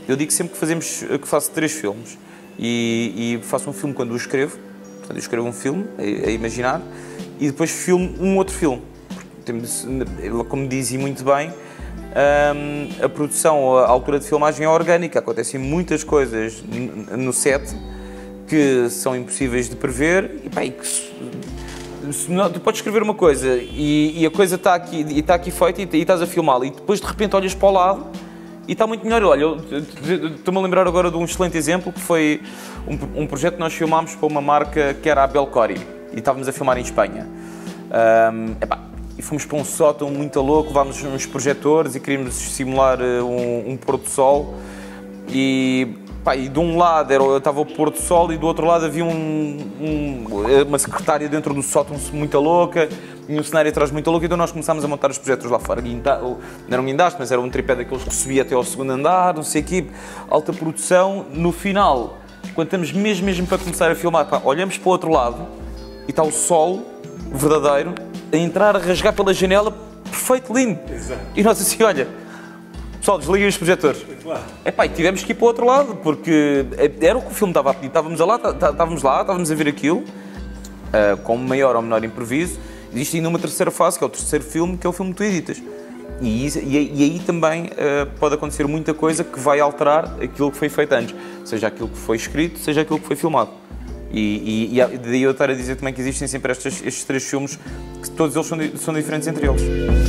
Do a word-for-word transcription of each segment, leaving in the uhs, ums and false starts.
Eu digo sempre que, fazemos, que faço três filmes e, e faço um filme quando o escrevo, portanto eu escrevo um filme a, a imaginar e depois filmo um outro filme. Temos, como dizia muito bem, um, a produção, a altura de filmagem é orgânica, acontecem muitas coisas no set que são impossíveis de prever e, pá, e que se, se não, tu podes escrever uma coisa e, e a coisa está aqui, e está aqui feita e, e estás a filmá-la e depois de repente olhas para o lado e está muito melhor. Olha, estou-me a lembrar agora de um excelente exemplo que foi um, um projeto que nós filmámos para uma marca que era a Belcori e estávamos a filmar em Espanha. Um, epá, e fomos para um sótão muito louco, levámos uns projetores e queríamos simular um, um pôr do sol e, pá, e de um lado era, estava o pôr do sol e do outro lado havia um, um, uma secretária dentro do sótão muito louca e um cenário atrás muito louco, então nós começámos a montar os projetores lá fora. Guinda, não era um guindaste, mas era um tripé daqueles que subia até ao segundo andar, não sei o quê, alta produção. No final, quando estamos mesmo, mesmo para começar a filmar, pá, olhamos para o outro lado e está o sol verdadeiro a entrar, a rasgar pela janela, perfeito, lindo. Exato. E nós assim, olha, pessoal, desliguem os projetores. Claro. Epá, e tivemos que ir para o outro lado, porque era o que o filme estava a pedir. Estávamos lá, estávamos lá, estávamos a ver aquilo, uh, com maior ou menor improviso. Existe ainda uma terceira fase, que é o terceiro filme, que é o filme que tu editas. E, isso, e, e aí também uh, pode acontecer muita coisa que vai alterar aquilo que foi feito antes. Seja aquilo que foi escrito, seja aquilo que foi filmado. E, e, e daí eu estar a dizer também que existem sempre estes, estes três filmes, que todos eles são, são diferentes entre eles.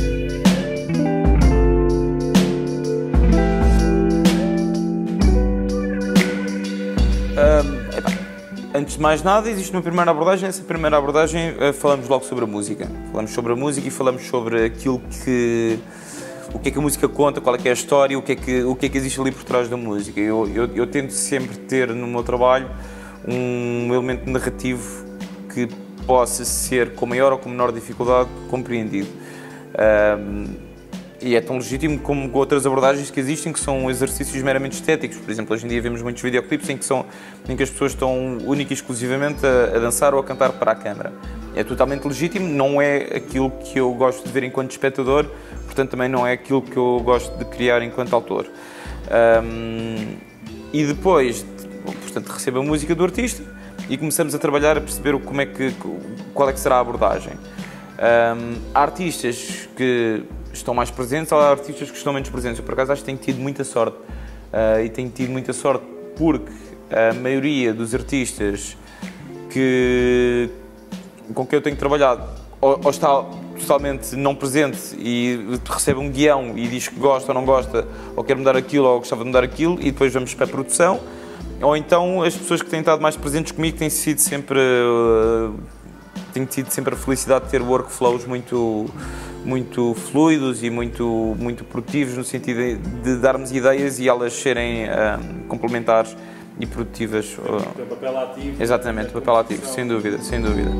Um, epá, antes de mais nada, existe uma primeira abordagem. Nessa primeira abordagem uh, falamos logo sobre a música. Falamos sobre a música e falamos sobre aquilo que... o que é que a música conta, qual é que é a história, o que é que, o que, é que existe ali por trás da música. Eu, eu, eu tento sempre ter no meu trabalho um elemento narrativo que possa ser com maior ou com menor dificuldade compreendido. Um, e é tão legítimo como outras abordagens que existem, que são exercícios meramente estéticos. Por exemplo, hoje em dia vemos muitos videoclipes em que, são, em que as pessoas estão única e exclusivamente a, a dançar ou a cantar para a câmara. É totalmente legítimo, não é aquilo que eu gosto de ver enquanto espectador, portanto também não é aquilo que eu gosto de criar enquanto autor. Um, e depois, portanto, recebo a música do artista e começamos a trabalhar a perceber como é que, qual é que será a abordagem. Um, há artistas que estão mais presentes, há artistas que estão menos presentes. Eu, por acaso, acho que tenho tido muita sorte. Uh, e tenho tido muita sorte porque a maioria dos artistas que, com quem eu tenho trabalhado ou, ou está totalmente não presente e recebe um guião e diz que gosta ou não gosta, ou quer mudar aquilo ou gostava de mudar aquilo, e depois vamos para a produção. Ou então as pessoas que têm estado mais presentes comigo têm sido sempre, uh, tenho tido sempre a felicidade de ter workflows muito, muito fluidos e muito, muito produtivos, no sentido de, de darmos ideias e elas serem uh, complementares e produtivas. Uh, o papel ativo. Exatamente, o papel ativo, sem dúvida, sem dúvida.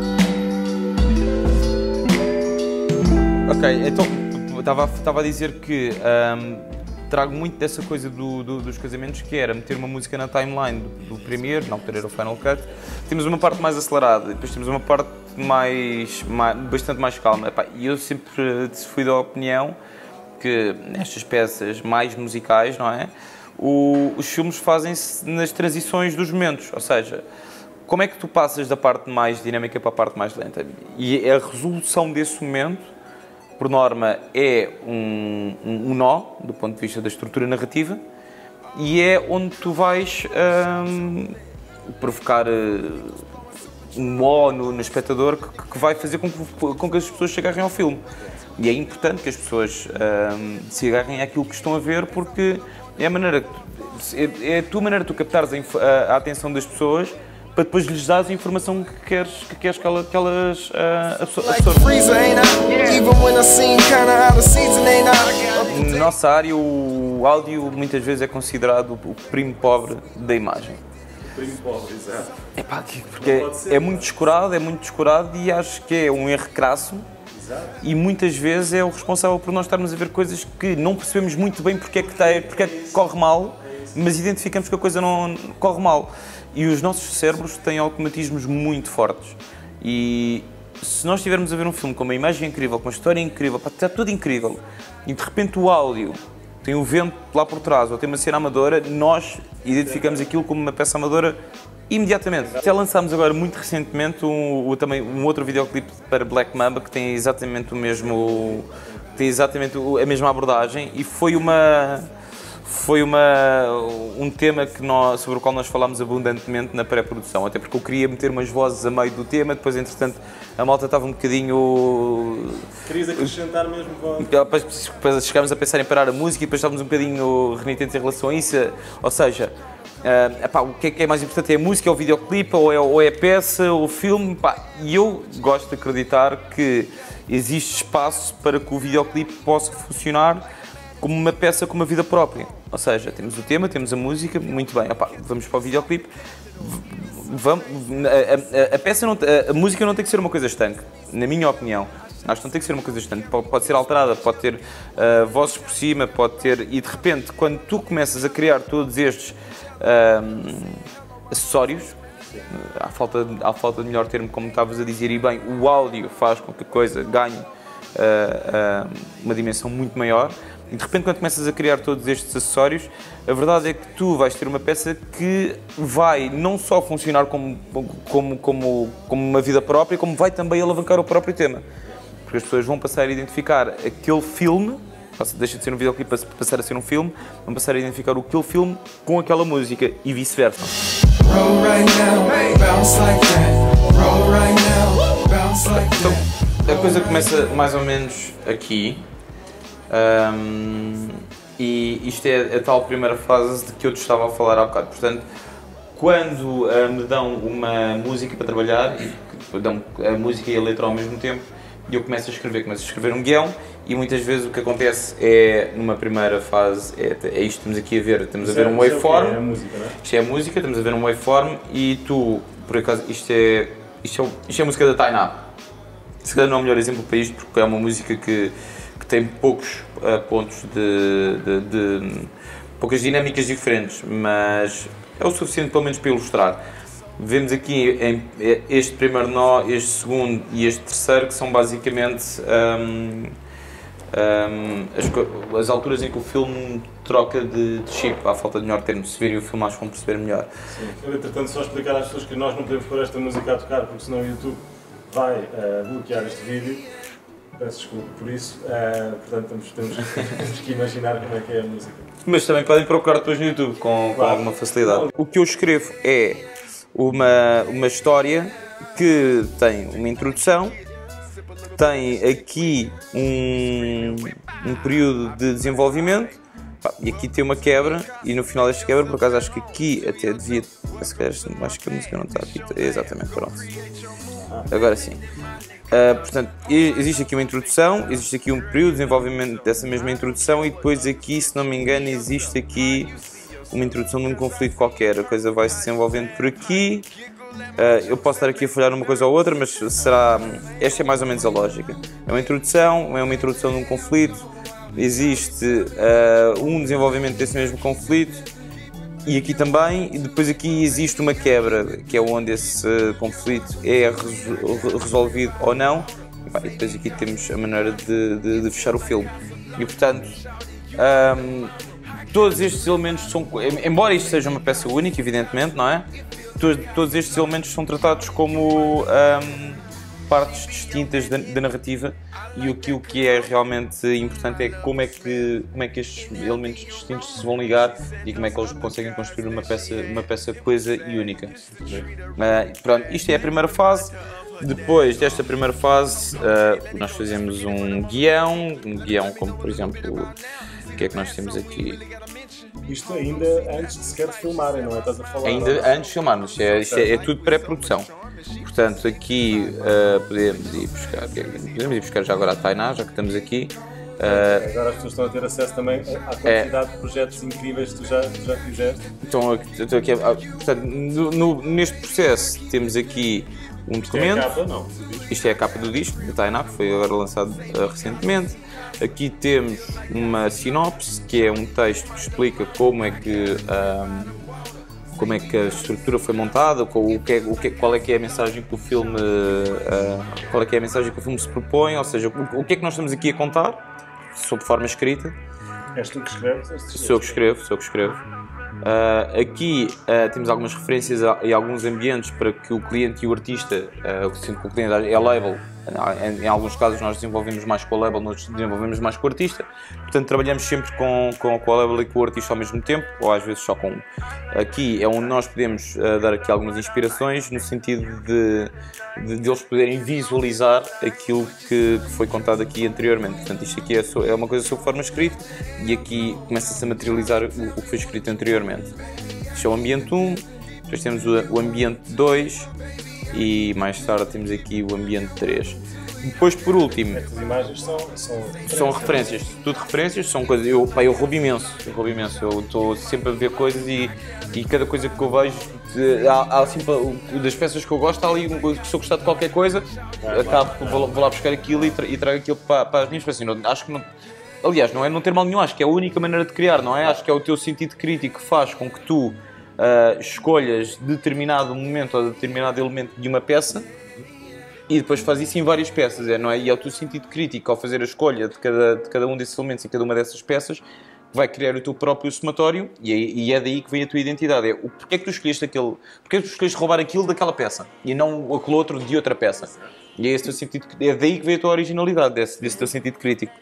Ok, então estava, estava a dizer que um, trago muito dessa coisa do, do, dos casamentos, que era meter uma música na timeline do, do Premiere, na altura era o Final Cut. Temos uma parte mais acelerada, depois temos uma parte mais, mais, bastante mais calma. Epá, e eu sempre fui da opinião que nestas peças mais musicais, não é? O, os filmes fazem-se nas transições dos momentos, ou seja, como é que tu passas da parte mais dinâmica para a parte mais lenta? E a resolução desse momento, por norma, é um, um, um nó, do ponto de vista da estrutura narrativa, e é onde tu vais um, provocar uh, um nó no, no espectador que, que vai fazer com que, com que as pessoas se agarrem ao filme. E é importante que as pessoas um, se agarrem àquilo que estão a ver, porque é a maneira, é, é a tua maneira de tu captares a, a atenção das pessoas, para depois lhes dar a informação que queres que, queres que, ela, que elas uh, absorvam. Na nossa área, o áudio muitas vezes é considerado o primo pobre da imagem. O primo pobre, exato. É pá, porque é, ser, é muito descurado, é muito descurado e acho que é um erro crasso. Exato. E muitas vezes é o responsável por nós estarmos a ver coisas que não percebemos muito bem porque é que, está, porque é que corre mal, mas identificamos que a coisa não corre mal. E os nossos cérebros têm automatismos muito fortes. E se nós estivermos a ver um filme com uma imagem incrível, com uma história incrível, pá, está tudo incrível, e de repente o áudio tem o vento lá por trás, ou tem uma cena amadora, nós identificamos aquilo como uma peça amadora imediatamente. Até lançámos agora, muito recentemente, um, um, também, um outro videoclipe para Black Mamba que tem exatamente o mesmo, tem exatamente a mesma abordagem e foi uma... Foi uma, um tema que nós, sobre o qual nós falámos abundantemente na pré-produção, até porque eu queria meter umas vozes a meio do tema, depois entretanto a malta estava um bocadinho... Querias acrescentar mesmo com... Depois, depois chegámos a pensar em parar a música e depois estávamos um bocadinho renitentes em relação a isso, ou seja, uh, epá, o que é que é mais importante, é a música, é o videoclipe, ou é, ou é a peça, ou o filme, epá, e eu gosto de acreditar que existe espaço para que o videoclipe possa funcionar como uma peça com uma vida própria. Ou seja, temos o tema, temos a música, muito bem, opa, vamos para o videoclipe. Vamos, a, a, a, peça não, a, a música não tem que ser uma coisa estanque, na minha opinião. Acho que não tem que ser uma coisa estanque. Pode, pode ser alterada, pode ter uh, vozes por cima, pode ter... E de repente, quando tu começas a criar todos estes uh, acessórios, à falta, à falta de melhor termo, como estavas a dizer, e bem, o áudio faz com que a coisa ganhe uh, uh, uma dimensão muito maior. E de repente, quando começas a criar todos estes acessórios, a verdade é que tu vais ter uma peça que vai não só funcionar como, como, como, como uma vida própria, como vai também alavancar o próprio tema. Porque as pessoas vão passar a identificar aquele filme, deixa de ser um videoclipe para passar a ser um filme, vão passar a identificar aquele filme com aquela música e vice-versa. Então, a coisa começa mais ou menos aqui. Um, e isto é a tal primeira fase de que eu te estava a falar há bocado. Portanto, quando uh, me dão uma música para trabalhar, e dão a música e a letra ao mesmo tempo, e eu começo a escrever, começo a escrever um guião, e muitas vezes o que acontece é, numa primeira fase, é, é isto que estamos aqui a ver, estamos a ver um waveform, é a música, não é? Isto é a música, estamos a ver um waveform, e tu, por acaso, isto é, isto é, isto é a música da Tainá. Se calhar não é o melhor exemplo para isto, porque é uma música que tem poucos uh, pontos de, de, de... poucas dinâmicas diferentes, mas é o suficiente pelo menos para ilustrar. Vemos aqui em, este primeiro nó, este segundo e este terceiro, que são basicamente um, um, as, as alturas em que o filme troca de, de chip, à falta de melhor termo. Se virem o filme, acho que vão perceber melhor. Sim, eu, entretanto, só explicar às pessoas que nós não podemos pôr esta música a tocar, porque senão o YouTube vai uh, bloquear este vídeo. Peço desculpa por isso, uh, portanto temos, temos, temos que imaginar como é que é a música. Mas também podem procurar depois no YouTube com, claro, com alguma facilidade. O que eu escrevo é uma, uma história que tem uma introdução, tem aqui um, um período de desenvolvimento, pá, e aqui tem uma quebra, e no final desta quebra, por acaso acho que aqui até devia, se calhar, acho que a música não está aqui, exatamente, pronto. Agora sim. Uh, portanto, existe aqui uma introdução, existe aqui um período de desenvolvimento dessa mesma introdução e depois aqui, se não me engano, existe aqui uma introdução de um conflito qualquer. A coisa vai se desenvolvendo por aqui. Uh, eu posso estar aqui a falhar uma coisa ou outra, mas será... Esta é mais ou menos a lógica. É uma introdução, é uma introdução de um conflito, existe uh, um desenvolvimento desse mesmo conflito. E aqui também, e depois aqui existe uma quebra, que é onde esse conflito é resolvido ou não, e depois aqui temos a maneira de, de, de fechar o filme. E portanto, um, todos estes elementos são, embora isto seja uma peça única, evidentemente, não é? Todos, todos estes elementos são tratados como um, partes distintas da, da narrativa, e aquilo que é realmente importante é como é, que, como é que estes elementos distintos se vão ligar e como é que eles conseguem construir uma peça, uma peça coesa e única. Uh, pronto, isto é a primeira fase. Depois desta primeira fase, uh, nós fazemos um guião, um guião como, por exemplo, o que é que nós temos aqui? Isto ainda antes de sequer de filmarem, não é? Estás a falar? Ainda não? antes de filmarmos, isto é, isto é, é tudo pré-produção. Portanto, aqui uh, podemos ir buscar, podemos ir buscar já agora a Tainá, já que estamos aqui. Uh, agora as pessoas estão a ter acesso também à quantidade é, de projetos incríveis que tu já, tu já fizeste. Então, estou aqui, portanto, no, no, neste processo temos aqui um documento. Isto é a capa, não? Isto é a capa do disco, da Tainá, que foi agora lançado uh, recentemente. Aqui temos uma sinopse, que é um texto que explica como é que... Um, como é que a estrutura foi montada, o que é, o que é, qual é que é a mensagem que o filme, uh, qual é que é a mensagem que o filme se propõe, ou seja, o, o que é que nós estamos aqui a contar, sob forma escrita, És tu que escreves? Sou eu que escrevo, sou eu que escrevo. Uh, aqui uh, temos algumas referências a, a alguns ambientes para que o cliente e o artista, uh, o que o cliente é label, em, em alguns casos nós desenvolvemos mais com a label, nós desenvolvemos mais com o artista, portanto trabalhamos sempre com, com, com a label e com o artista ao mesmo tempo, ou às vezes só com um. Aqui é onde nós podemos uh, dar aqui algumas inspirações, no sentido de, de, de eles poderem visualizar aquilo que, que foi contado aqui anteriormente. Portanto, isto aqui é, so, é uma coisa sob forma escrita e aqui começa-se a materializar o, o que foi escrito anteriormente. Isto é o ambiente um, depois temos o, o ambiente dois e mais tarde temos aqui o ambiente três. Depois, por último, as imagens são, são referências, são referências, tudo referências, são coisas, eu, pá, eu roubo imenso, eu roubo imenso, eu estou sempre a ver coisas e, e cada coisa que eu vejo, há, há sempre, das peças que eu gosto, há ali, se eu gostar de qualquer coisa, é, acabo, claro, vou, vou lá buscar aquilo e, tra, e trago aquilo para, para as minhas peças. Não, acho que não, aliás, não é não ter mal nenhum, acho que é a única maneira de criar, não é? Acho que é o teu sentido crítico que faz com que tu uh, escolhas determinado momento ou determinado elemento de uma peça e depois faz isso em várias peças, é, não é? E é o teu sentido crítico ao fazer a escolha de cada, de cada um desses elementos e cada uma dessas peças que vai criar o teu próprio somatório e é, e é daí que vem a tua identidade. É o porquê é que tu escolheste aquele, porquê é que tu escolheste roubar aquilo daquela peça e não aquele outro de outra peça. E é, esse teu sentido, é daí que vem a tua originalidade, desse, desse teu sentido crítico.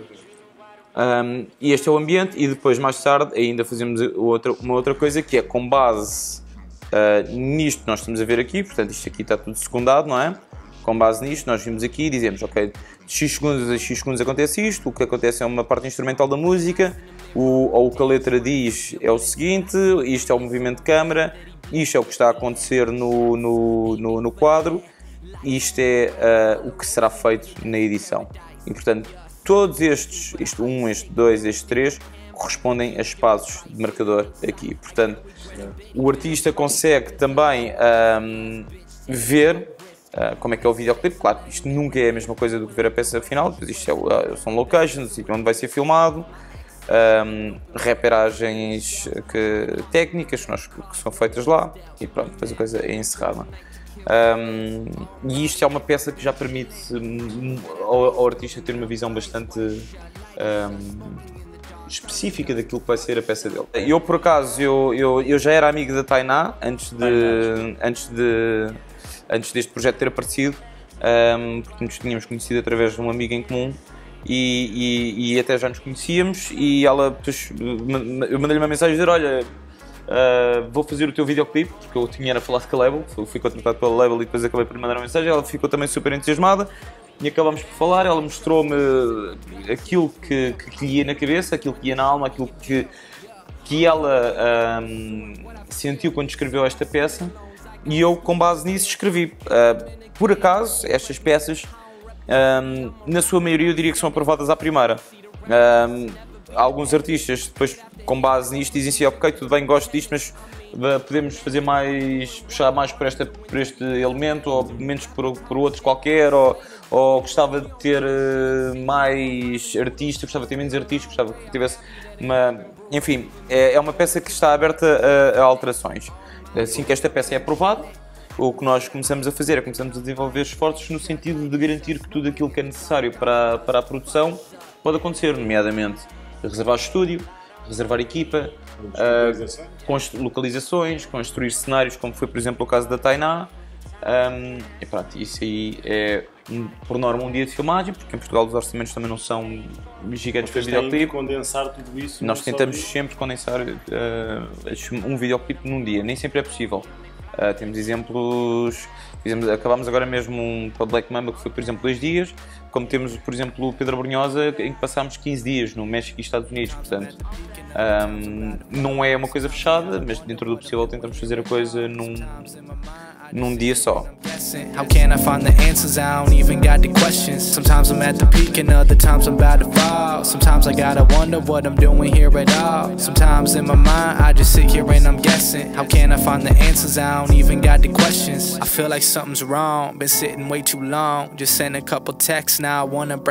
Um, e este é o ambiente e depois mais tarde ainda fazemos outra, uma outra coisa que é com base uh, nisto que nós estamos a ver aqui, portanto isto aqui está tudo secundado, não é? Com base nisto, nós vimos aqui e dizemos, ok, de X segundos a X segundos acontece isto, o que acontece é uma parte instrumental da música, o, ou o que a letra diz é o seguinte, isto é o movimento de câmara, isto é o que está a acontecer no, no, no, no quadro, isto é uh, o que será feito na edição. E, portanto, todos estes, este um, este dois, este três, correspondem a espaços de marcador aqui. Portanto, o artista consegue também um, ver Uh, como é que é o videoclipe. Claro, isto nunca é a mesma coisa do que ver a peça final, pois isto é, uh, são locations, o sítio onde vai ser filmado, um, reperagens que, técnicas que, nós, que são feitas lá e pronto, depois a coisa é encerrada. Um, e isto é uma peça que já permite um, ao, ao artista ter uma visão bastante um, específica daquilo que vai ser a peça dele. Eu, por acaso, eu, eu, eu já era amigo da Tainá antes de... Antes de antes deste projeto ter aparecido, um, porque nos tínhamos conhecido através de um amigo em comum e, e, e até já nos conhecíamos e ela, depois, eu mandei-lhe uma mensagem a dizer, olha, uh, vou fazer o teu videoclipe, porque eu tinha era falado com a label, fui contratado pela label e depois acabei por lhe mandar uma mensagem, ela ficou também super entusiasmada e acabámos por falar, ela mostrou-me aquilo que, que, que lhe ia na cabeça, aquilo que ia na alma, aquilo que, que ela um, sentiu quando escreveu esta peça. E eu, com base nisso, escrevi. Uh, por acaso, estas peças, um, na sua maioria, eu diria que são aprovadas à primeira. Um, alguns artistas, depois, com base nisto, dizem assim, ok, tudo bem, gosto disto, mas uh, podemos fazer mais, puxar mais por, esta, por este elemento, ou menos por, por outros qualquer, ou, ou gostava de ter uh, mais artistas, gostava de ter menos artistas, gostava que tivesse uma... Enfim, é, é uma peça que está aberta a, a alterações. Assim que esta peça é aprovada, o que nós começamos a fazer é começamos a desenvolver esforços no sentido de garantir que tudo aquilo que é necessário para, para a produção pode acontecer, nomeadamente reservar estúdio, reservar equipa, uh, constru localizações, construir cenários, como foi por exemplo o caso da Tainá. Um, e pronto, isso aí é por norma um dia de filmagem, porque em Portugal os orçamentos também não são gigantes para videoclipe. Condensar tudo isso. Nós tentamos sempre condensar uh, um videoclipe num dia, nem sempre é possível. Uh, temos exemplos, fizemos, acabámos agora mesmo um para Black Mamba que foi por exemplo dois dias, como temos por exemplo o Pedro Brunhosa em que passámos quinze dias no México e Estados Unidos, portanto um, não é uma coisa fechada, mas dentro do possível tentamos fazer a coisa num num dia só. How can I find the answers? I don't even got the questions. Sometimes I'm at the peak and other times I'm about to fall. Sometimes I gotta wonder what I'm doing here at all. Sometimes in my mind I just sit here and I'm guessing. How can I find the answers? I don't even got the questions. I feel like something's wrong. Been sitting way too long. Just sent a couple texts, now I wanna break